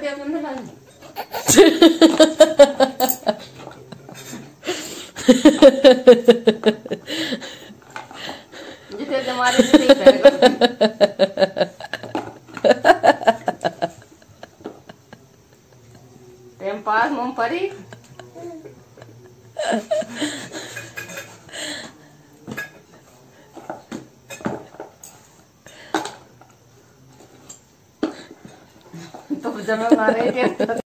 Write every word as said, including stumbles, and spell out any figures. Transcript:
दे अपन ना जिसे तुम्हारे से टाइम पास मूंगफली तो जब मैं मारे